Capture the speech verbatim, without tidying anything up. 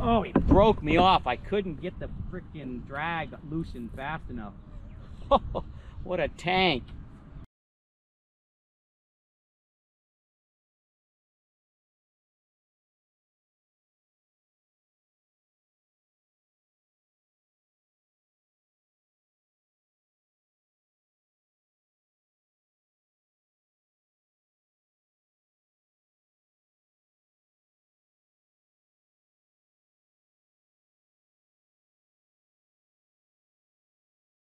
Oh, he broke me off. I couldn't get the freaking drag loosened fast enough. What a tank.